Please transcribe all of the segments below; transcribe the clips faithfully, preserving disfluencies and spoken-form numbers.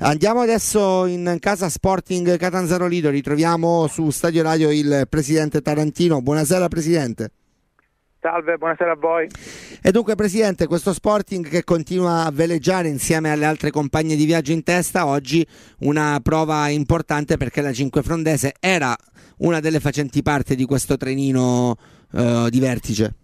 Andiamo adesso in casa Sporting Catanzaro Lido, ritroviamo su Stadio Radio il presidente Tarantino. Buonasera presidente. Salve, buonasera a voi. E dunque presidente, questo Sporting che continua a veleggiare insieme alle altre compagne di viaggio in testa, oggi una prova importante perché la Cinquefrondese era una delle facenti parte di questo trenino eh, di vertice.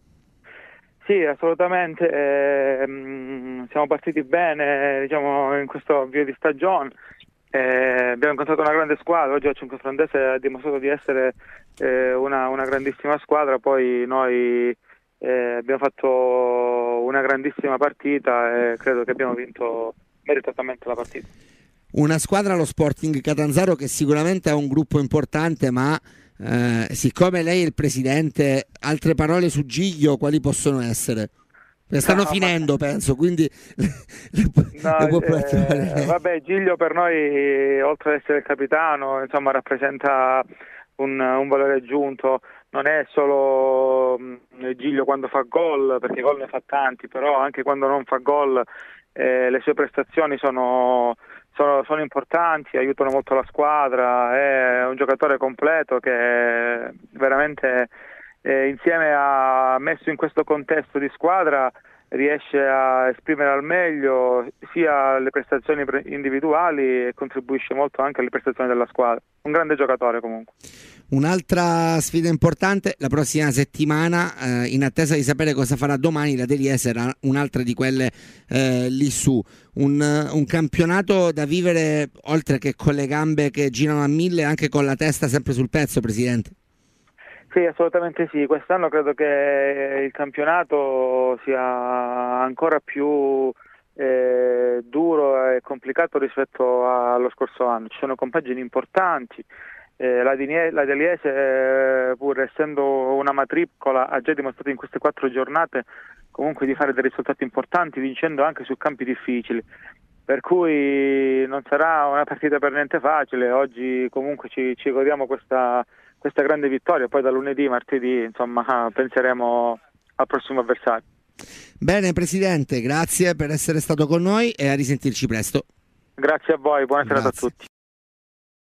Sì, assolutamente, eh, siamo partiti bene, diciamo, in questo avvio di stagione, eh, abbiamo incontrato una grande squadra, oggi la Cinquefrondese ha dimostrato di essere eh, una, una grandissima squadra, poi noi eh, abbiamo fatto una grandissima partita e credo che abbiamo vinto meritatamente la partita. Una squadra, lo Sporting Catanzaro, che sicuramente ha un gruppo importante, ma Eh, siccome lei è il presidente, altre parole su Giglio quali possono essere? Stanno no, finendo ma... penso, quindi le, no, le può eh, vabbè, Giglio per noi, oltre ad essere il capitano, insomma, rappresenta un, un valore aggiunto. Non è solo mh, Giglio quando fa gol, perché gol ne fa tanti, però anche quando non fa gol eh, le sue prestazioni sono Sono, sono importanti, aiutano molto la squadra, è un giocatore completo che veramente eh, insieme a messo in questo contesto di squadra riesce a esprimere al meglio sia le prestazioni individuali e contribuisce molto anche alle prestazioni della squadra. Un grande giocatore comunque. Un'altra sfida importante la prossima settimana, eh, in attesa di sapere cosa farà domani, la Deliese era un'altra di quelle eh, lì su. Un, un campionato da vivere oltre che con le gambe che girano a mille, anche con la testa sempre sul pezzo, presidente. Sì, assolutamente sì. Quest'anno credo che il campionato sia ancora più eh, duro e complicato rispetto allo scorso anno. Ci sono compagini importanti. Eh, la, Dinie, la Deliese, eh, pur essendo una matricola, ha già dimostrato in queste quattro giornate comunque di fare dei risultati importanti, vincendo anche su campi difficili. Per cui non sarà una partita per niente facile. Oggi comunque ci, ci godiamo questa, questa grande vittoria, poi da lunedì, martedì, insomma, penseremo al prossimo avversario. Bene presidente, grazie per essere stato con noi e a risentirci presto. Grazie a voi, buona Grazie. serata a tutti.